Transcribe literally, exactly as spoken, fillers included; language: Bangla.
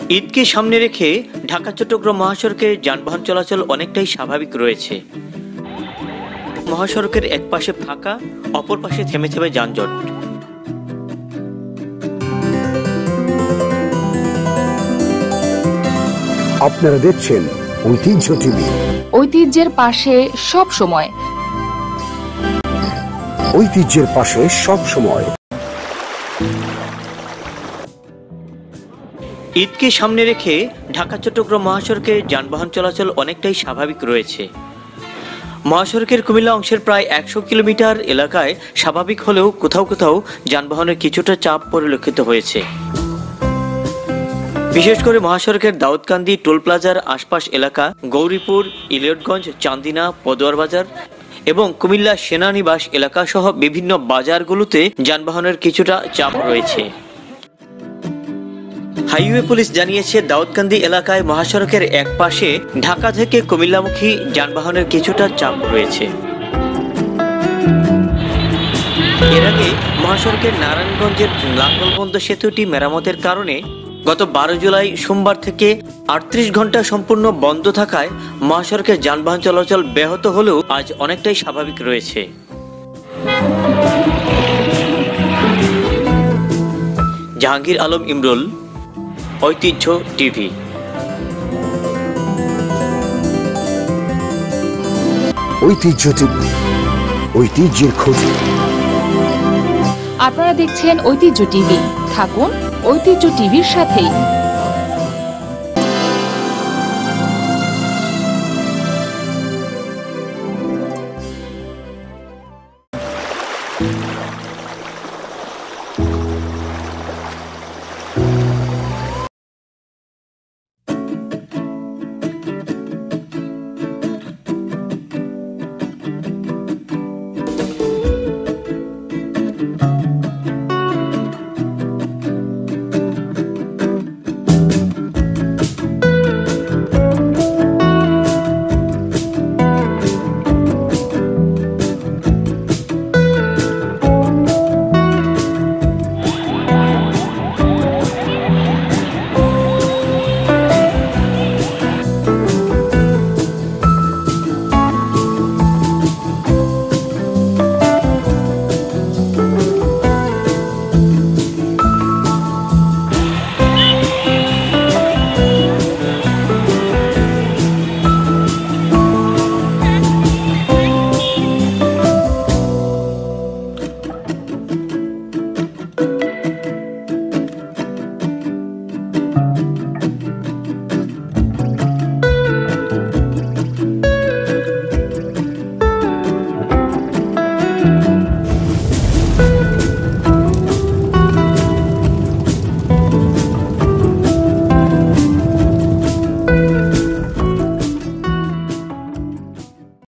ঈদকে সামনে রেখে ঢাকা চট্টগ্রাম মহাসড়কে যানবাহন চলাচল অনেকটাই স্বাভাবিক রয়েছে। মহাসড়কের এক পাশে ফাঁকা, অপর পাশে থেমে থেমে যানজট। আপনারা দেখছেন ঐতিহ্য টিভি। ঐতিহ্যের পাশে সব সময়। ঐতিহ্যের পাশে সব সময়। ঈদকে সামনে রেখে ঢাকা চট্টগ্রাম মহাসড়কে যানবাহন চলাচল অনেকটাই স্বাভাবিক রয়েছে। মহাসড়কের কুমিল্লা অংশের প্রায় একশো কিলোমিটার এলাকায় স্বাভাবিক হলেও কোথাও কোথাও যানবাহনের কিছুটা চাপ পরিলক্ষিত হয়েছে। বিশেষ করে মহাসড়কের দাউদকান্দি টোল প্লাজার আশপাশ এলাকা, গৌরীপুর, ইলিয়টগঞ্জ, চান্দিনা, পদুয়ার বাজার এবং কুমিল্লা সেনানিবাস এলাকা সহ বিভিন্ন বাজারগুলোতে যানবাহনের কিছুটা চাপ রয়েছে। হাইওয়ে পুলিশ জানিয়েছে, দাউদকান্দি এলাকায় মহাসড়কের এক পাশে ঢাকা থেকে কুমিল্লামুখী যানবাহনের কিছুটা চাপ রয়েছে। এর আগে মহাসড়কের নারায়ণগঞ্জের লাঙ্গলবন্দ সেতুটি মেরামতের কারণে গত বারো জুলাই সোমবার থেকে আটত্রিশ ঘন্টা সম্পূর্ণ বন্ধ থাকায় মহাসড়কে যানবাহন চলাচল ব্যাহত হলেও আজ অনেকটাই স্বাভাবিক রয়েছে। জাহাঙ্গীর আলম ইমরুল, ঐতিহ্য টিভি। ঐতিহ্য টিভি, ঐতিহ্যের খোঁজে। আপনারা দেখছেন ঐতিহ্য টিভি। থাকুন ঐতিহ্য টিভির সাথেই।